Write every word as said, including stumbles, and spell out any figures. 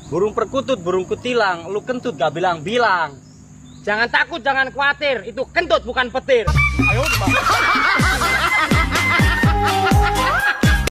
Burung perkutut, burung kutilang, lu kentut gak bilang-bilang. Jangan takut, jangan khawatir. Itu kentut bukan petir. Ayo, Bang.